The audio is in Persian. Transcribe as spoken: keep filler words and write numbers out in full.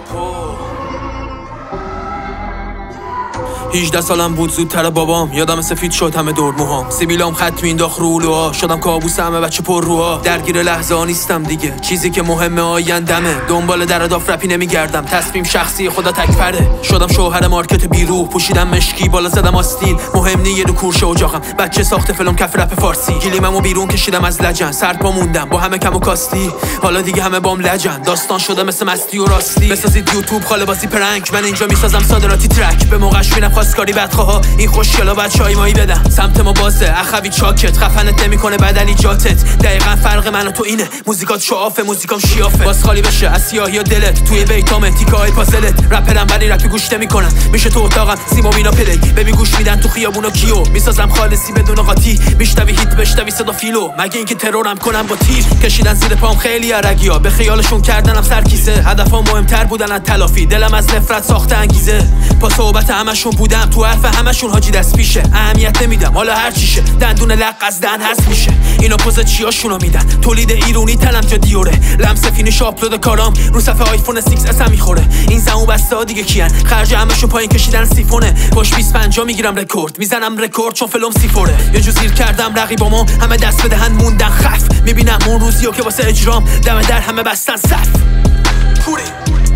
هجده سالم بود زودتر بابام، یادم سفید شد همه دور موهام، سیبیلام خط مینداخت رو لوها، شدم کابوس همه بچه پر روها. درگیر لحظه ها نیستم دیگه، چیزی که مهمه آیندمه، دنبال در داف رپی نمیگردم، تصمیم شخصی خدا تکفره. شدم شوهر مارکت بیرو، پوشیدم مشکی بالا زدم آستین، مهم نی یه دو کورشه اجاقم، بچه ساخت فلم کف رپ فارسی، گلیممو بیرون کشیدم از لجن، سر پا موندم با همه کم و کاستی، حالا دیگه همه بام لجن، داستان شده مثل مستی و راستی. بسازید یوتیوب خاله بازی پرنک، من اینجا میسازم صادراتی ترک، به موقعش میرم خواستگاری بدخواها، این خوشگلا بعد چای مایی بدن، سمت ما بازه اخوی چاکت، خفنت نمیکنه بدلی جاتت، دقیقاً فرق من و تو اینه، موزیکات شعافه موزیکام شیافه، باز خالی بشه از سیاهی و دلت، توی بیتام تیکای پازلت، رپرم ولی رپی گوش نمیکنن، میشه تو اتاقم سیما مینا پلی، ببین گوش میدن تو خیابونا کیو، میسازم خالصی بدون قاطی، میشنوی هیت بشنوی صدا فیلو، مگه اینکه ترورم کنم با تیر، کشیدن زیر پام خیلی عرگیا، به خیالشون کردنم سرکیسه، هدفم مهمتر بودن از تلافی، دلم از نفرت ساخته انگیزه، با صحبت همشون بودم تو حرف همشون حاجی دست پیشه، اهمیت نمیدم حالا هر چیشه، دندون لق از دهن هست میشه، اینا پوز چیاشونو میدن، تولید ایرونی تلم جا دیوره، لمس فینیش آپلود کارام رو صفحه آیفون سیکس اس هم میخوره، این زمو بسته دیگه کیان، خرج همشون پایین کشیدن سیفونه، پاش بیست پنجاه میگیرم رکورد، میزنم رکورد چون فلم سیفوره، یه جو زیر کردم رقیبامو همه دست بدهن موندن خف، میبینم اون روزیو که واسه اجرام دم در همه بستن صف.